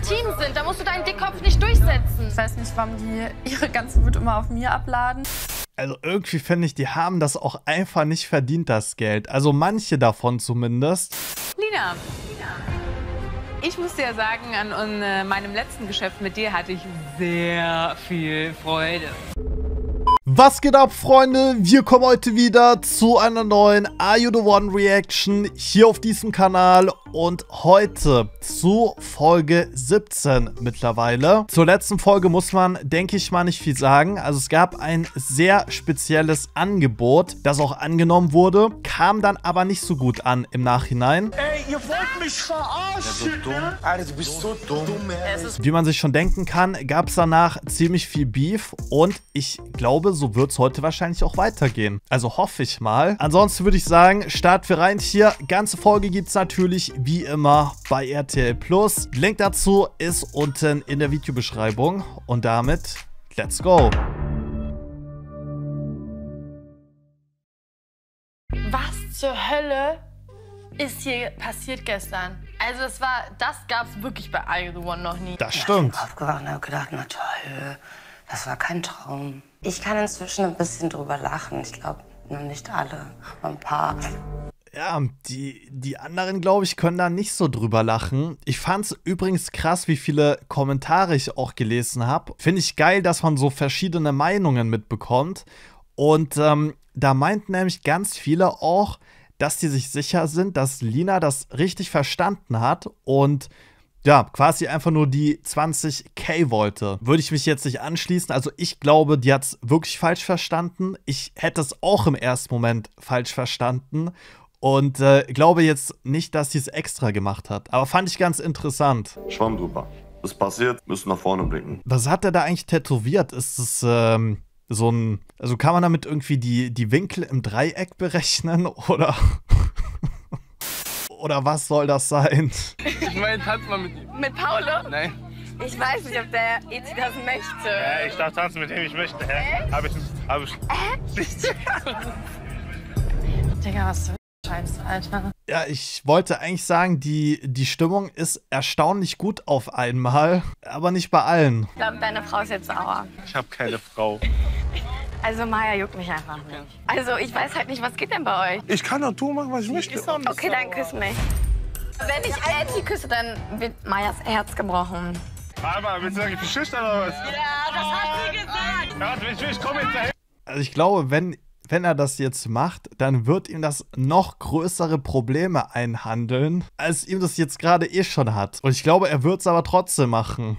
Team sind. Da musst du deinen Dickkopf nicht durchsetzen. Ich weiß nicht, warum die ihre ganze Wut immer auf mir abladen. Also irgendwie finde ich, die haben das auch einfach nicht verdient, das Geld. Also manche davon zumindest. Lina, ich muss dir sagen, an meinem letzten Geschäft mit dir hatte ich sehr viel Freude. Was geht ab, Freunde? Wir kommen heute wieder zu einer neuen Are You The One Reaction hier auf diesem Kanal und heute zu Folge 17 mittlerweile. Zur letzten Folge muss man, denke ich mal, nicht viel sagen. Also es gab ein sehr spezielles Angebot, das auch angenommen wurde, kam dann aber nicht so gut an im Nachhinein. Ey, ihr wollt mich verarschen, ne? Alter, du bist so dumm. Wie man sich schon denken kann, gab es danach ziemlich viel Beef und ich glaube, so wird es heute wahrscheinlich auch weitergehen. Also hoffe ich mal. Ansonsten würde ich sagen, starten wir rein hier. Ganze Folge gibt es natürlich wie immer bei RTL Plus. Link dazu ist unten in der Videobeschreibung. Und damit, let's go. Was zur Hölle ist hier passiert gestern? Also das gab's wirklich bei Are You The One noch nie. Das stimmt. Ich bin aufgewacht und habe gedacht, na toll, das war kein Traum. Ich kann inzwischen ein bisschen drüber lachen. Ich glaube, nur nicht alle, aber ein paar. Ja, die anderen, glaube ich, können da nicht so drüber lachen. Ich fand es übrigens krass, wie viele Kommentare ich auch gelesen habe. Finde ich geil, dass man so verschiedene Meinungen mitbekommt. Und da meinten nämlich ganz viele auch, dass die sich sicher sind, dass Lina das richtig verstanden hat und ja, quasi einfach nur die 20.000 wollte. Würde ich mich jetzt nicht anschließen. Also ich glaube, die hat es wirklich falsch verstanden. Ich hätte es auch im ersten Moment falsch verstanden. Und glaube jetzt nicht, dass sie es extra gemacht hat. Aber fand ich ganz interessant. Schwamm drüber. Das passiert, müssen nach vorne blicken. Was hat er da eigentlich tätowiert? Ist es so ein... Also kann man damit irgendwie die Winkel im Dreieck berechnen? Oder... Oder was soll das sein? Ich meine, tanz mal mit ihm. Mit Paulo? Nein. Ich weiß nicht, ob der Ezi das möchte. Ja, ich darf tanzen, mit dem ich möchte. Hab ich nicht. Digga, was für Scheiße, Alter. Ja, ich wollte eigentlich sagen, die Stimmung ist erstaunlich gut auf einmal, aber nicht bei allen. Ich glaube, deine Frau ist jetzt sauer. Ich habe keine Frau. Also Maya juckt mich einfach nicht. Also ich weiß halt nicht, was geht denn bei euch? Ich kann doch tun, machen, was ich möchte. Okay, dann küss mich. Wenn ich Ezi küsse, dann wird Mayas Herz gebrochen. Aber willst du sagen, ich bin schüchtern oder was? Ja, das hat sie gesagt. Ja, ich komm jetzt dahin. Also ich glaube, wenn er das jetzt macht, dann wird ihm das noch größere Probleme einhandeln, als ihm das jetzt gerade schon hat. Und ich glaube, er wird es aber trotzdem machen.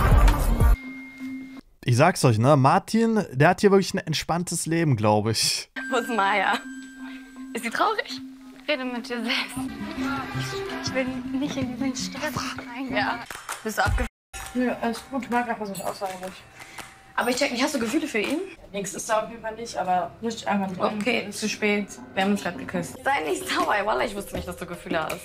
Ich sag's euch, ne, Martin, der hat hier wirklich ein entspanntes Leben, glaube ich. Wo ist Maya? Ist sie traurig? Rede mit dir selbst. Ich will nicht in diesen Stress rein. Ja. Bist du abgefuckt? Nö, alles gut, ich mag einfach so nicht aussagen. Aber ich check nicht, hast du Gefühle für ihn? Nichts ist da auf jeden Fall nicht, aber nicht einfach nicht. Okay, ist zu spät. Wir haben uns gerade geküsst. Sei nicht sauer, Wallah, ich wusste nicht, dass du Gefühle hast.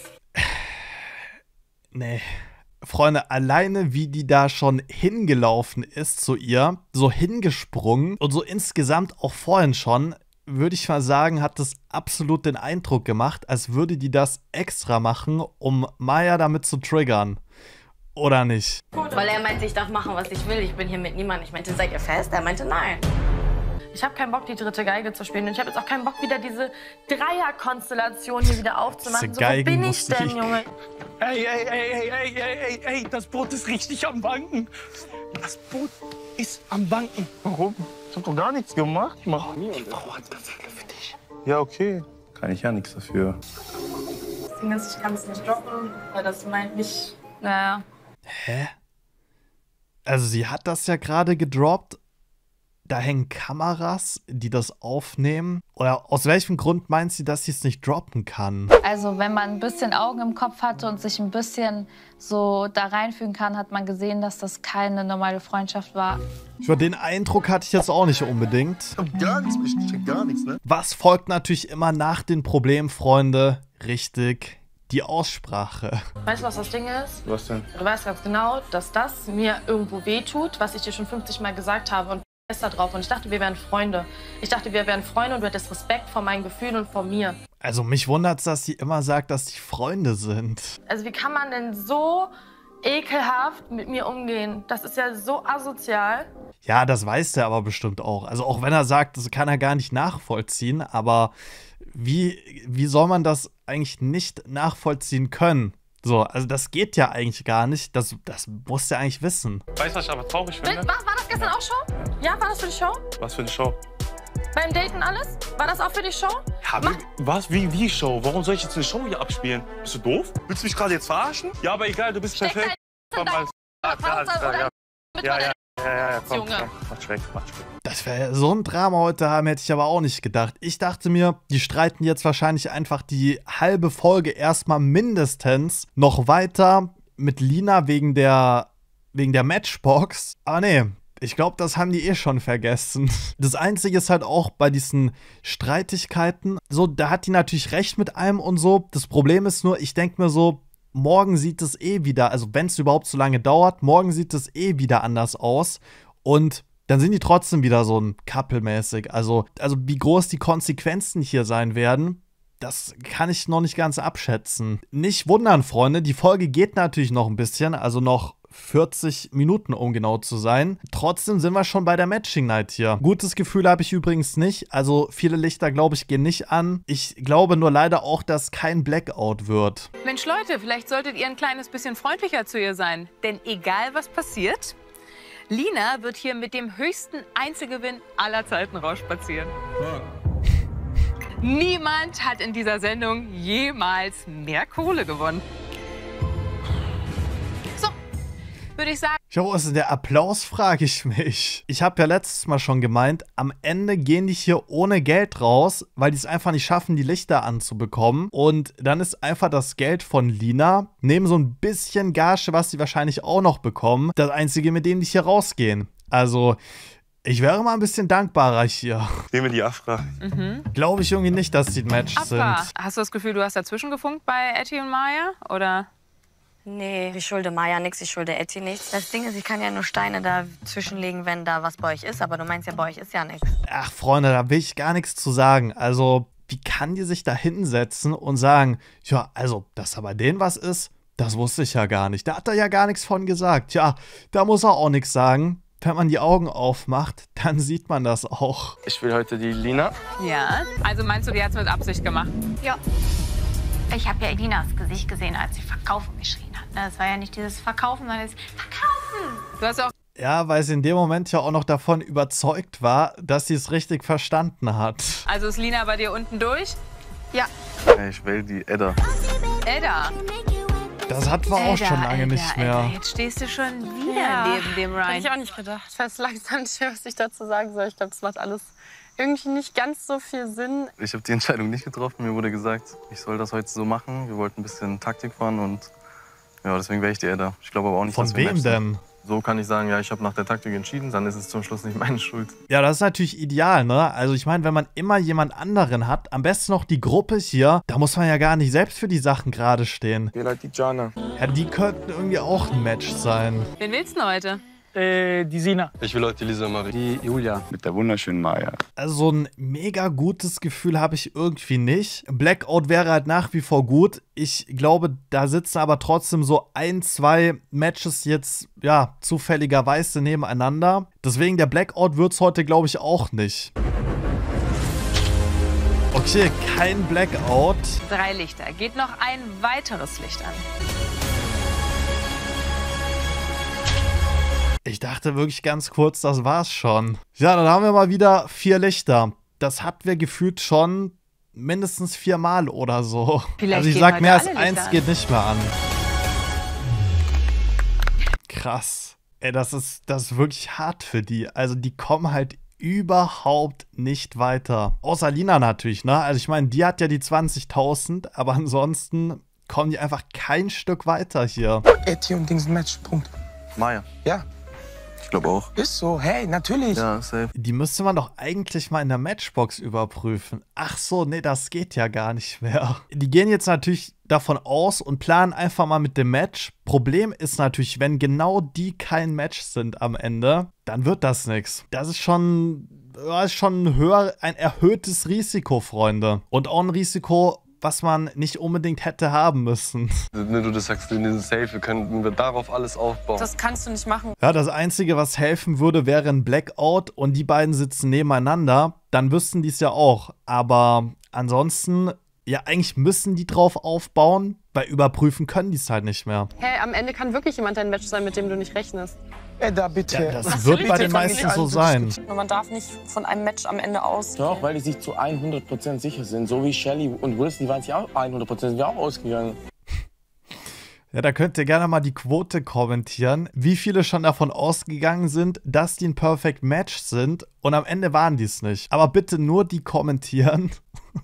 Nee. Freunde, alleine wie die da schon hingelaufen ist zu ihr, so hingesprungen und so insgesamt auch vorhin schon, würde ich mal sagen, hat das absolut den Eindruck gemacht, als würde die das extra machen, um Maya damit zu triggern. Oder nicht? Weil er meinte, ich darf machen, was ich will. Ich bin hier mit niemandem. Ich meinte, seid ihr fest? Er meinte, nein. Ich habe keinen Bock, die dritte Geige zu spielen. Und ich habe jetzt auch keinen Bock, wieder diese Dreierkonstellation hier wieder aufzumachen. So, wo bin ich denn, Junge? Ey, das Boot ist richtig am Wanken. Das Boot ist am Wanken. Warum? Ich hab doch gar nichts gemacht. Ich mach nie. Die Frau hat Gefühle für dich. Ja, okay. Kann ich ja nichts dafür. Das Ding ist, ich kann es nicht droppen, weil das meint nicht... Naja. Hä? Also sie hat das ja gerade gedroppt. Da hängen Kameras, die das aufnehmen. Oder aus welchem Grund meint sie, dass sie es nicht droppen kann? Also wenn man ein bisschen Augen im Kopf hatte und sich ein bisschen so da reinfügen kann, hat man gesehen, dass das keine normale Freundschaft war. Für den Eindruck hatte ich jetzt auch nicht unbedingt. Gar nichts, ich check gar nichts, ne? Was folgt natürlich immer nach den Problemen, Freunde? Richtig, die Aussprache. Weißt du, was das Ding ist? Was denn? Du weißt ganz genau, dass das mir irgendwo wehtut, was ich dir schon 50 Mal gesagt habe. Und da drauf. Und ich dachte, wir wären Freunde. Ich dachte, wir wären Freunde und du hättest Respekt vor meinen Gefühlen und vor mir. Also mich wundert es, dass sie immer sagt, dass die Freunde sind. Also wie kann man denn so ekelhaft mit mir umgehen. Das ist ja so asozial. Ja, das weiß der aber bestimmt auch. Also auch wenn er sagt, das kann er gar nicht nachvollziehen, aber wie soll man das eigentlich nicht nachvollziehen können? So, also das geht ja eigentlich gar nicht. Das muss er eigentlich wissen. Weißt du, was ich aber traurig finde? War das gestern auch Show? Ja, war das für die Show? Was für eine Show? Beim Date und alles? War das auch für die Show? Ja, was? Wie Show? Warum soll ich jetzt eine Show hier abspielen? Bist du doof? Willst du mich gerade jetzt verarschen? Ja, aber egal, du bist perfekt. Komm, alles klar, ja, komm, Junge. Mach weg. Dass wir so ein Drama heute haben, hätte ich aber auch nicht gedacht. Ich dachte mir, die streiten jetzt wahrscheinlich einfach die halbe Folge erstmal mindestens noch weiter mit Lina wegen der Matchbox. Aber nee, ich glaube, das haben die schon vergessen. Das Einzige ist halt auch bei diesen Streitigkeiten, so, da hat die natürlich recht mit allem und so. Das Problem ist nur, ich denke mir so, morgen sieht es wieder, also wenn es überhaupt so lange dauert, morgen sieht es wieder anders aus. Und dann sind die trotzdem wieder so ein Couple-mäßig. Also wie groß die Konsequenzen hier sein werden, das kann ich noch nicht ganz abschätzen. Nicht wundern, Freunde, die Folge geht natürlich noch ein bisschen, also noch 40 Minuten, um genau zu sein. Trotzdem sind wir schon bei der Matching Night hier. Gutes Gefühl habe ich übrigens nicht. Also viele Lichter, glaube ich, gehen nicht an. Ich glaube nur leider auch, dass kein Blackout wird. Mensch, Leute, vielleicht solltet ihr ein kleines bisschen freundlicher zu ihr sein. Denn egal, was passiert, Lina wird hier mit dem höchsten Einzelgewinn aller Zeiten rausspazieren. Ja. Niemand hat in dieser Sendung jemals mehr Kohle gewonnen. So, würde ich sagen. Ja, wo ist denn der Applaus, frage ich mich. Ich habe ja letztes Mal schon gemeint, am Ende gehen die hier ohne Geld raus, weil die es einfach nicht schaffen, die Lichter anzubekommen. Und dann ist einfach das Geld von Lina, neben so ein bisschen Gage, was sie wahrscheinlich auch noch bekommen, das Einzige, mit dem die hier rausgehen. Also, ich wäre mal ein bisschen dankbarer hier. Nehmen wir die Afra. Glaube ich irgendwie nicht, dass die ein Match Afra, sind. hast du das Gefühl, du hast dazwischen gefunkt bei Etty und Maya? Oder? Nee, ich schulde Maya nichts, ich schulde Etty nichts. Das Ding ist, ich kann ja nur Steine dazwischenlegen, wenn da was bei euch ist. Aber du meinst ja, bei euch ist ja nichts. Ach, Freunde, da will ich gar nichts zu sagen. Also, wie kann die sich da hinsetzen und sagen, ja, also, dass da bei denen was ist, das wusste ich ja gar nicht. Da hat er ja gar nichts von gesagt. Ja, da muss er auch nichts sagen. Wenn man die Augen aufmacht, dann sieht man das auch. Ich will heute die Lina. Ja. Also meinst du, die hat es mit Absicht gemacht? Ja. Ich habe ja Elinas Gesicht gesehen, als sie Verkaufen geschrien hat. Das war ja nicht dieses Verkaufen, sondern das Verkaufen. Du hast auch. Ja, weil sie in dem Moment ja auch noch davon überzeugt war, dass sie es richtig verstanden hat. Also ist Lina bei dir unten durch? Ja. Ich will die Edda. Edda. Das hatten wir auch schon lange nicht mehr. Edda, jetzt stehst du schon wieder neben dem Ryan. Hätte ich auch nicht gedacht. Ich weiß langsam nicht mehr, was ich dazu sagen soll. Ich glaube, das macht alles irgendwie nicht ganz so viel Sinn. Ich habe die Entscheidung nicht getroffen. Mir wurde gesagt, ich soll das heute so machen. Wir wollten ein bisschen Taktik fahren und ja, deswegen wäre ich die Edda. Ich glaube aber auch nicht, Von dass wir wem denn? So kann ich sagen, ja, ich habe nach der Taktik entschieden, dann ist es zum Schluss nicht meine Schuld. Ja, das ist natürlich ideal, ne? Also ich meine, wenn man immer jemand anderen hat, am besten noch die Gruppe hier, da muss man ja gar nicht selbst für die Sachen gerade stehen. Vielleicht die Jana. Ja, die könnten irgendwie auch ein Match sein. Wen willst du heute? Die Sina. Ich will heute die Lisa Marie. Die Julia mit der wunderschönen Maya. Also so ein mega gutes Gefühl habe ich irgendwie nicht. Blackout wäre halt nach wie vor gut. Ich glaube, da sitzen aber trotzdem so 1, 2 Matches jetzt, ja, zufälligerweise nebeneinander. Deswegen der Blackout wird es heute, glaube ich, auch nicht. Okay, kein Blackout. 3 Lichter. Geht noch ein weiteres Licht an. Ich dachte wirklich ganz kurz, das war's schon. Ja, dann haben wir mal wieder 4 Lichter. Das hatten wir gefühlt schon mindestens 4 Mal oder so. Vielleicht also ich gehen sag, heute mehr als alle 1 Lichter geht nicht mehr an. Krass. Ey, das ist wirklich hart für die. Also die kommen halt überhaupt nicht weiter. Außer Lina natürlich, ne? Also ich meine, die hat ja die 20.000, aber ansonsten kommen die einfach kein Stück weiter hier. Etty und Dings Match, Punkt. Maya. Ja. Ich glaube auch. Ist so, hey, natürlich. Ja, safe. Die müsste man doch eigentlich mal in der Matchbox überprüfen. Ach so, nee, das geht ja gar nicht mehr. Die gehen jetzt natürlich davon aus und planen einfach mal mit dem Match. Problem ist natürlich, wenn genau die kein Match sind am Ende, dann wird das nichts. Das ist schon ein erhöhtes Risiko, Freunde. Und auch ein Risiko, was man nicht unbedingt hätte haben müssen. Wenn du das sagst, in diesem Safe, können wir darauf alles aufbauen. Das kannst du nicht machen. Ja, das Einzige, was helfen würde, wäre ein Blackout und die beiden sitzen nebeneinander. Dann wüssten die es ja auch. Aber ansonsten, ja, eigentlich müssen die drauf aufbauen, weil überprüfen können die es halt nicht mehr. Hey, am Ende kann wirklich jemand dein Match sein, mit dem du nicht rechnest. Da bitte. Ja, das wird bei den meisten so sein. Und man darf nicht von einem Match am Ende ausgehen. Doch, weil die sich zu 100% sicher sind. So wie Shelly und Wilson, die waren sich auch 100%, sind wir auch ausgegangen. Ja, da könnt ihr gerne mal die Quote kommentieren, wie viele schon davon ausgegangen sind, dass die ein Perfect Match sind und am Ende waren die es nicht. Aber bitte nur die kommentieren,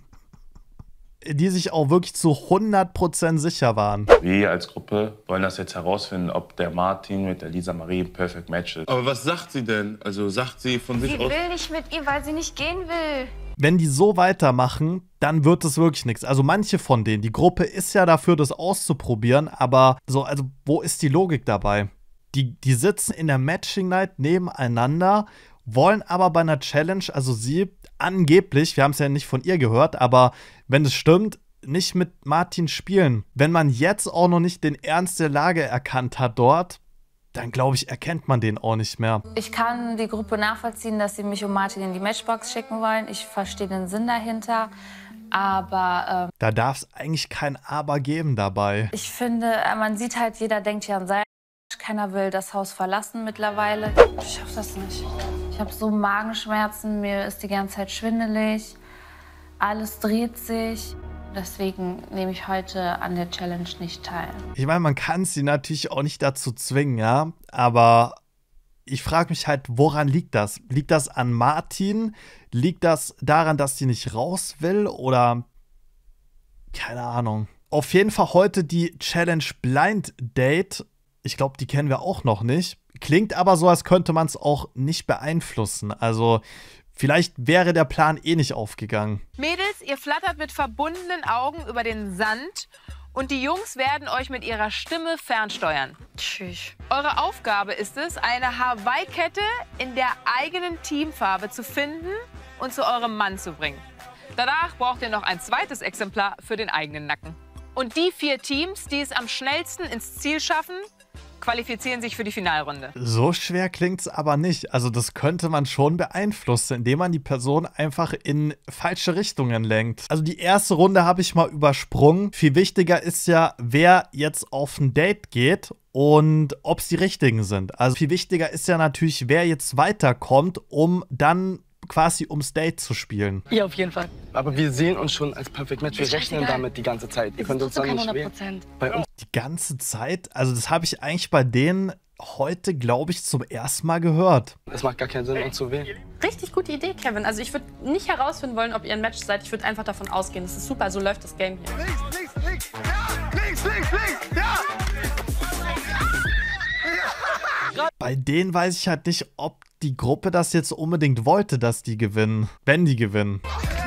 die sich auch wirklich zu 100% sicher waren. Wir als Gruppe wollen das jetzt herausfinden, ob der Martin mit der Lisa Marie ein Perfect Match ist. Aber was sagt sie denn? Also sagt sie von sich Sie aus... will nicht mit ihm, weil sie nicht gehen will. Wenn die so weitermachen, dann wird es wirklich nichts. Also manche von denen, die Gruppe ist ja dafür, das auszuprobieren, aber so, also wo ist die Logik dabei? Die sitzen in der Matching Night nebeneinander, wollen aber bei einer Challenge, also sie angeblich, wir haben es ja nicht von ihr gehört, aber wenn es stimmt, nicht mit Martin spielen. Wenn man jetzt auch noch nicht den Ernst der Lage erkannt hat dort, dann glaube ich, erkennt man den auch nicht mehr. Ich kann die Gruppe nachvollziehen, dass sie mich und Martin in die Matchbox schicken wollen. Ich verstehe den Sinn dahinter, aber... da darf es eigentlich kein Aber geben dabei. Ich finde, man sieht halt, jeder denkt hier an sein. Keiner will das Haus verlassen mittlerweile. Ich schaffe das nicht. Ich habe so Magenschmerzen, mir ist die ganze Zeit schwindelig. Alles dreht sich. Deswegen nehme ich heute an der Challenge nicht teil. Ich meine, man kann sie natürlich auch nicht dazu zwingen, ja. Aber ich frage mich halt, woran liegt das? Liegt das an Martin? Liegt das daran, dass sie nicht raus will? Oder keine Ahnung. Auf jeden Fall heute die Challenge Blind Date. Ich glaube, die kennen wir auch noch nicht. Klingt aber so, als könnte man es auch nicht beeinflussen. Also vielleicht wäre der Plan eh nicht aufgegangen. Mädels, ihr flattert mit verbundenen Augen über den Sand und die Jungs werden euch mit ihrer Stimme fernsteuern. Tschüss. Eure Aufgabe ist es, eine Hawaii-Kette in der eigenen Teamfarbe zu finden und zu eurem Mann zu bringen. Danach braucht ihr noch ein zweites Exemplar für den eigenen Nacken. Und die 4 Teams, die es am schnellsten ins Ziel schaffen, qualifizieren sich für die Finalrunde. So schwer klingt es aber nicht. Also das könnte man schon beeinflussen, indem man die Person einfach in falsche Richtungen lenkt. Also die erste Runde habe ich mal übersprungen. Viel wichtiger ist ja, wer jetzt auf ein Date geht und ob es die richtigen sind. Also viel wichtiger ist ja natürlich, wer jetzt weiterkommt, um dann quasi ums Date zu spielen. Ja, auf jeden Fall. Aber wir sehen uns schon als Perfect Match. Wir rechnen damit die ganze Zeit. Ihr könnt uns dann nicht wählen. Bei uns die ganze Zeit? Also das habe ich eigentlich bei denen heute, glaube ich, zum ersten Mal gehört. Es macht gar keinen Sinn, uns zu wählen. Richtig gute Idee, Kevin. Also ich würde nicht herausfinden wollen, ob ihr ein Match seid. Ich würde einfach davon ausgehen. Das ist super, so läuft das Game hier. Links, links, ja! Links, links, links, ja! Bei denen weiß ich halt nicht, ob die Gruppe das jetzt unbedingt wollte, dass die gewinnen. Wenn die gewinnen.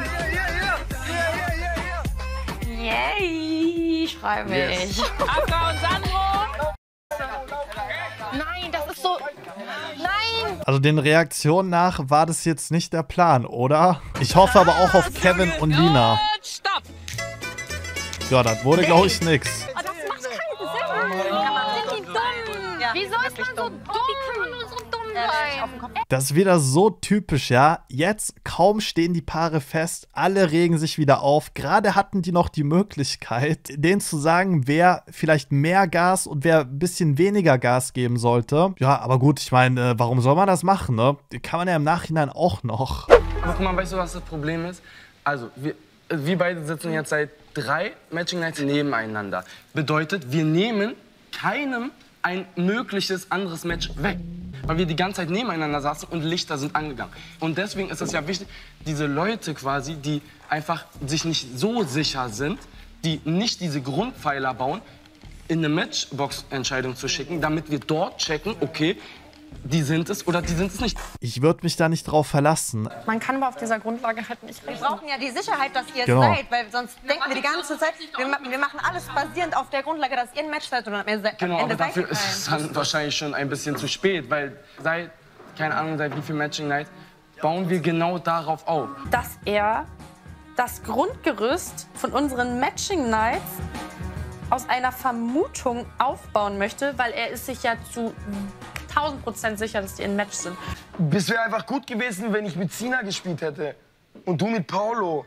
Yay, ich freue mich. Yes. Akka und Sandro! Nein, das ist so... Nein! Also den Reaktionen nach war das jetzt nicht der Plan, oder? Ich hoffe aber auch auf Kevin und Lina. Stopp! Ja, das wurde, glaube ich, nix. Oh, das macht keinen Sinn. Sind die dumm? Ja, wieso ist man so dumm? Wie kann man nur so dumm sein? Das ist wieder so typisch, ja. Jetzt kaum stehen die Paare fest, alle regen sich wieder auf. Gerade hatten die noch die Möglichkeit, denen zu sagen, wer vielleicht mehr Gas und wer ein bisschen weniger Gas geben sollte. Ja, aber gut, ich meine, warum soll man das machen, ne? Kann man ja im Nachhinein auch noch. Aber guck mal, weißt du, was das Problem ist? Also, wir beide sitzen jetzt seit 3 Matching Nights nebeneinander. Bedeutet, wir nehmen keinem ein mögliches anderes Match weg. Weil wir die ganze Zeit nebeneinander saßen und Lichter sind angegangen. Und deswegen ist es ja wichtig, diese Leute quasi, die einfach sich nicht so sicher sind, die nicht diese Grundpfeiler bauen, in eine Matchbox-Entscheidung zu schicken, damit wir dort checken, okay, die sind es oder die sind es nicht. Ich würde mich da nicht drauf verlassen. Man kann aber auf dieser Grundlage halt nicht rechnen. Wir brauchen ja die Sicherheit, dass ihr es Genau. seid, weil sonst denken wir die ganze Zeit, wir machen alles basierend auf der Grundlage, dass ihr ein Match seid oder am Genau, Ende aber dafür seid. ist es dann wahrscheinlich schon ein bisschen zu spät, weil keine Ahnung, seit wie viel Matching Night bauen wir genau darauf auf. Dass er das Grundgerüst von unseren Matching Nights aus einer Vermutung aufbauen möchte, weil er ist sich ja zu 1000% sicher, dass die in Match sind. Es wäre einfach gut gewesen, wenn ich mit Sina gespielt hätte. Und du mit Paolo.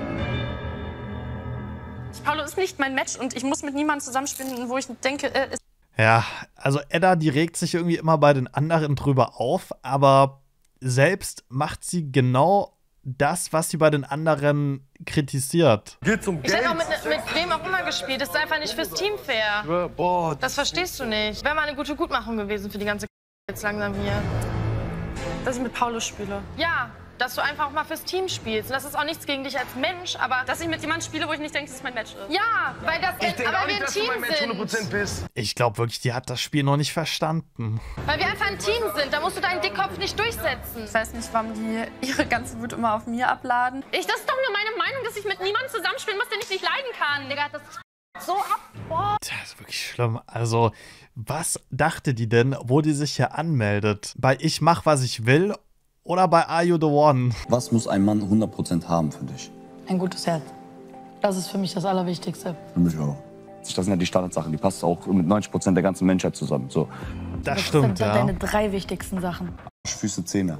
Paolo ist nicht mein Match und ich muss mit niemandem zusammenspielen, wo ich denke, ist. Ja, also Edda, die regt sich irgendwie immer bei den anderen drüber auf, aber selbst macht sie genau das, was sie bei den anderen kritisiert. Geht's um Ich Geld? hätte auch mit wem auch immer gespielt. Das ist einfach nicht fürs Team fair. Boah, Das verstehst du nicht. Wäre mal eine gute Gutmachung gewesen für die ganze jetzt langsam hier. Dass ich mit Paolo spiele. Ja, dass du einfach auch mal fürs Team spielst. Und das ist auch nichts gegen dich als Mensch, aber Dass ich mit jemandem spiele, wo ich nicht denke, dass es mein Match ist. ja, weil das ich denke aber auch wir nicht, ein dass du Team mein Match sind. 100% bist. Ich glaube wirklich, die hat das Spiel noch nicht verstanden. Weil wir einfach ein Team sind. Da musst du deinen Dickkopf nicht durchsetzen. Ich weiß nicht, warum die ihre ganze Wut immer auf mir abladen. Das ist doch nur meine Meinung, dass ich mit niemandem zusammenspielen muss, den ich nicht leiden kann. Digga, das ist so ab. Boah. Das ist wirklich schlimm. Also, was dachte die denn, wo die sich hier anmeldet? Bei Ich mach, was ich will oder bei Are You the One? Was muss ein Mann 100% haben für dich? Ein gutes Herz. Das ist für mich das Allerwichtigste. Für mich auch. Das sind ja die Standardsachen, die passen auch mit 90% der ganzen Menschheit zusammen. So. Das stimmt, sind ja. deine 3 wichtigsten Sachen. Füße, Zähne.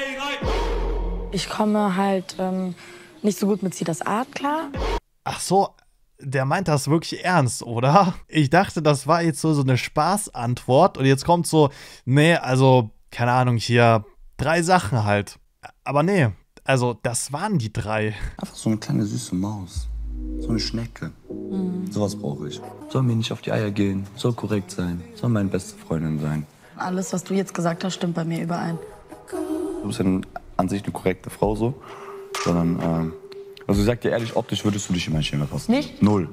Ich komme halt nicht so gut mit Sidas Art klar. Ach so, der meint das wirklich ernst, oder? Ich dachte, das war jetzt so eine Spaßantwort und jetzt kommt so, nee, also, keine Ahnung, hier 3 Sachen halt. Aber nee, also das waren die 3. Einfach so eine kleine süße Maus. So eine Schnecke. Sowas brauche ich. Soll mir nicht auf die Eier gehen, soll korrekt sein, soll meine beste Freundin sein. Alles, was du jetzt gesagt hast, stimmt bei mir überein. Du bist ja an sich eine korrekte Frau so, sondern, also ich sag dir ehrlich, optisch würdest du dich in mein Schema passen. Nicht? 0.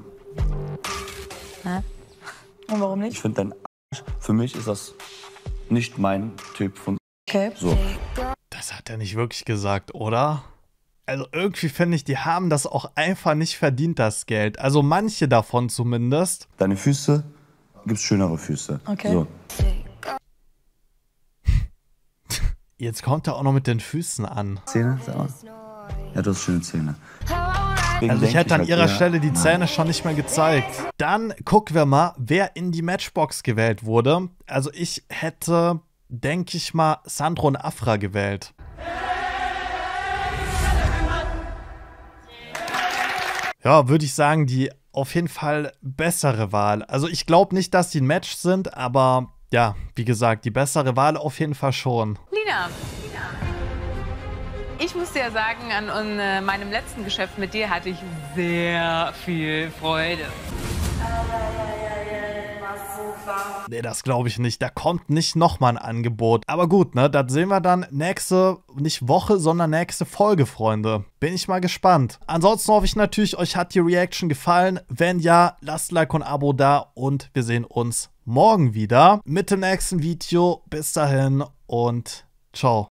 Hä? Und warum Ich nicht? finde dein Arsch, für mich ist das nicht mein Typ von Okay. so. Das hat er nicht wirklich gesagt, oder? Also irgendwie finde ich, die haben das auch einfach nicht verdient, das Geld. Also manche davon zumindest. Deine Füße, gibt's schönere Füße. Okay. So. Jetzt kommt er auch noch mit den Füßen an. Zähne, sag mal. Ja, du hast schöne Zähne. Also ich hätte an ihrer Stelle die Nein. Zähne schon nicht mehr gezeigt. Dann gucken wir mal, wer in die Matchbox gewählt wurde. Also ich hätte, denke ich mal, Sandro und Afra gewählt. Ja, würde ich sagen, die auf jeden Fall bessere Wahl. Also ich glaube nicht, dass die ein Match sind, aber ja, wie gesagt, die bessere Wahl auf jeden Fall schon. Lina, ich muss dir sagen, an meinem letzten Geschäft mit dir hatte ich sehr viel Freude. Nee, das glaube ich nicht. Da kommt nicht nochmal ein Angebot. Aber gut, ne, das sehen wir dann nächste, nicht Woche, sondern nächste Folge, Freunde. Bin ich mal gespannt. Ansonsten hoffe ich natürlich, euch hat die Reaction gefallen. Wenn ja, lasst ein Like und ein Abo da und wir sehen uns morgen wieder mit dem nächsten Video. Bis dahin und ciao.